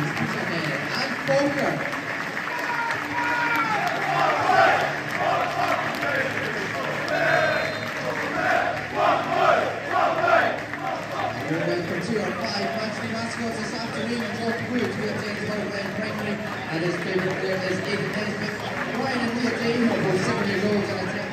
bairns, Peterhead and Falkirk. We're welcome to our 5 matchday mascots this afternoon. Joe Wood, we have James Howland Primary, and his favourite player is Aidan Nesbitt. Ryan and Leah Dayhoe, both 7 years old, and a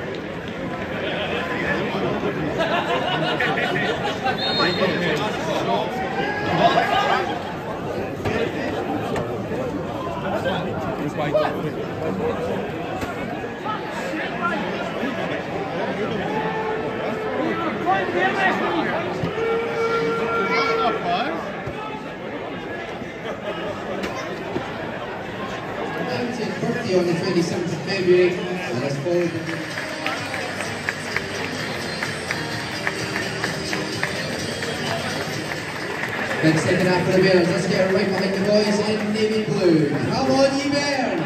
birthday on the 27th of February, and as followed. Next second half for the Bairns. Let's get right behind the boys in navy blue. Come on, ye Bairns!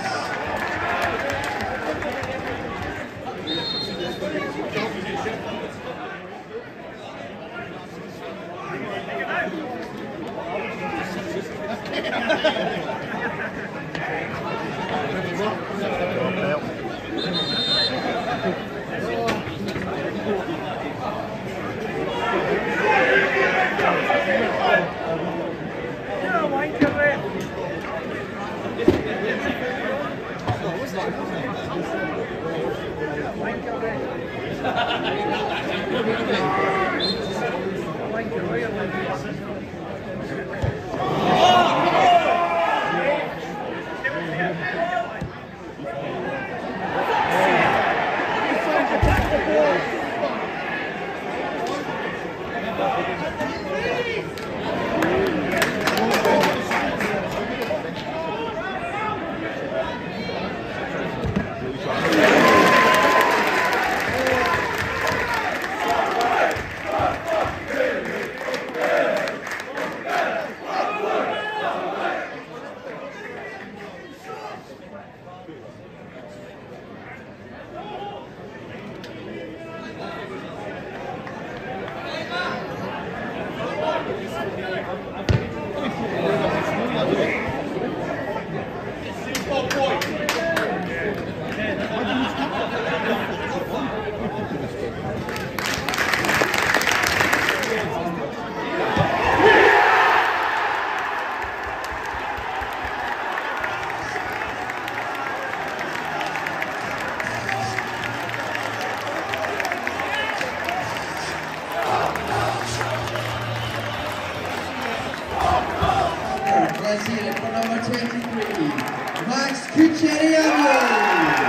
Let's hear it for number 23, Max Cuceriano.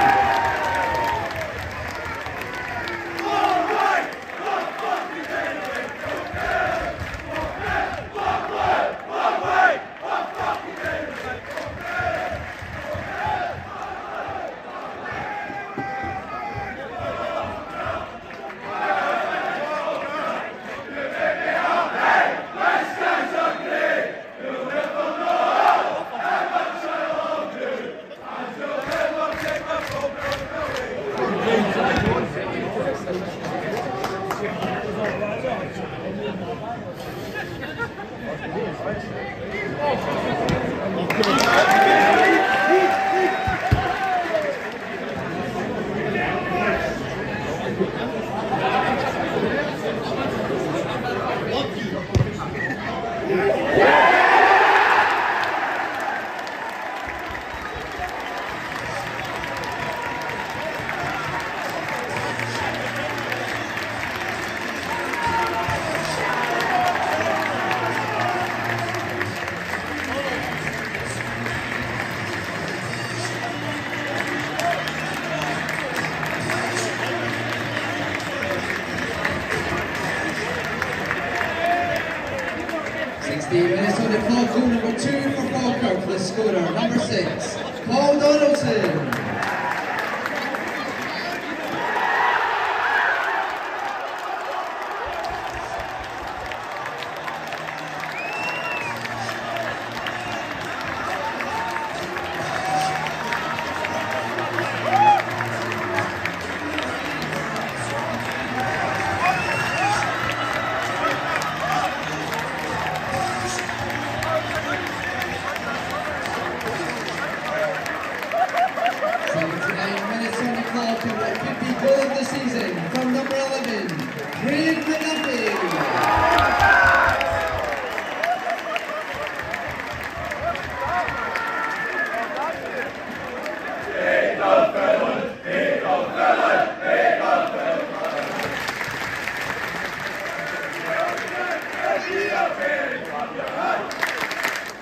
Minutes on the clock, goal number 2 for Falkirk, the scorer, number 6, Paul Donaldson.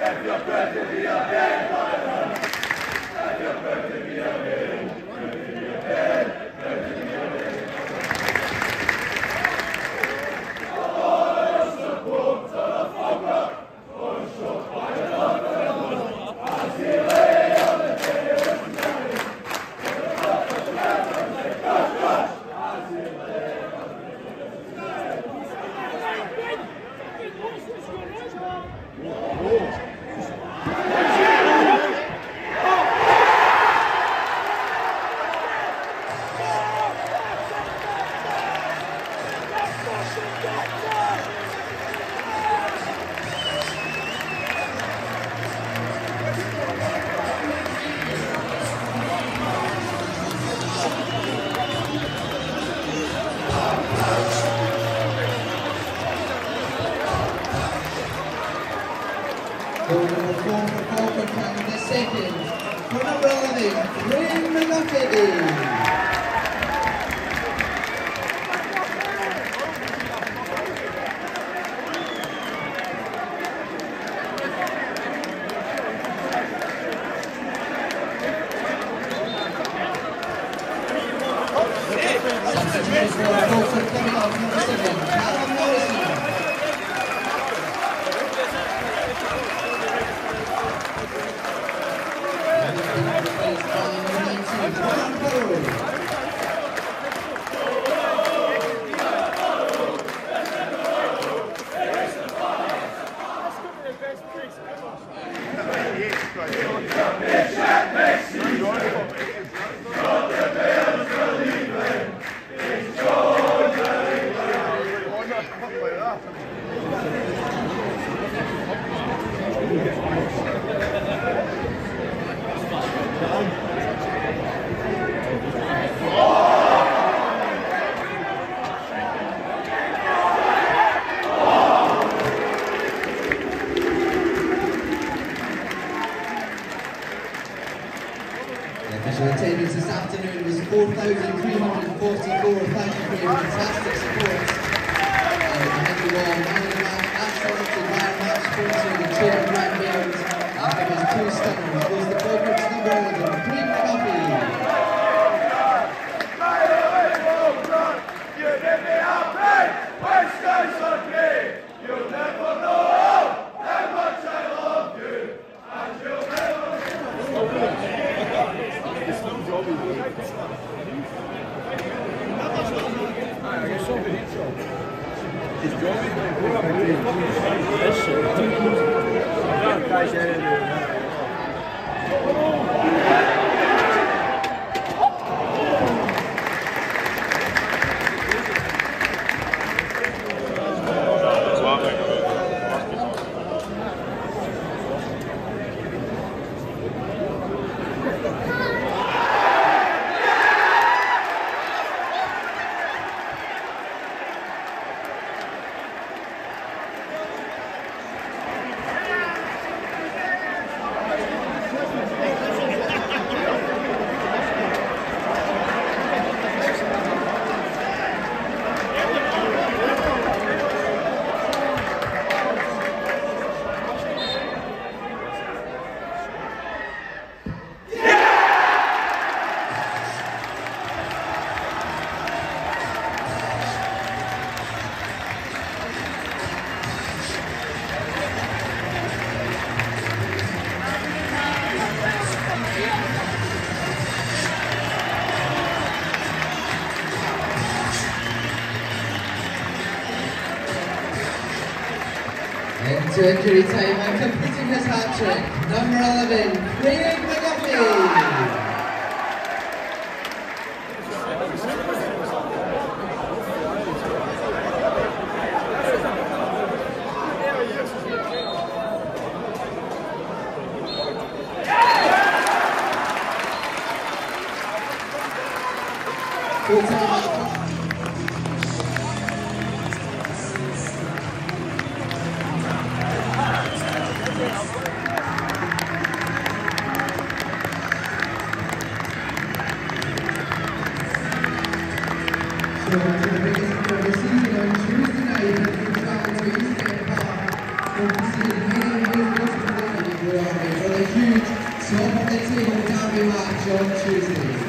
Goal number 4 for Falkirk and the second for number 11, Official attendance this afternoon was 4,344. Thank you for your fantastic support. Thank you all. Man of the match, astronaut to Bayern match sponsor, the chair of Grand Bairns. After his two stunners was the Falkirk's number 11, Green Coffee. You'll never know how much I love you, and you'll never Into injury time and completing his hat-trick, number 11, Craig McGuffey. So to the biggest of the season on Tuesday night, we travel to East End Park for the season So from the team of Derby match on Tuesday.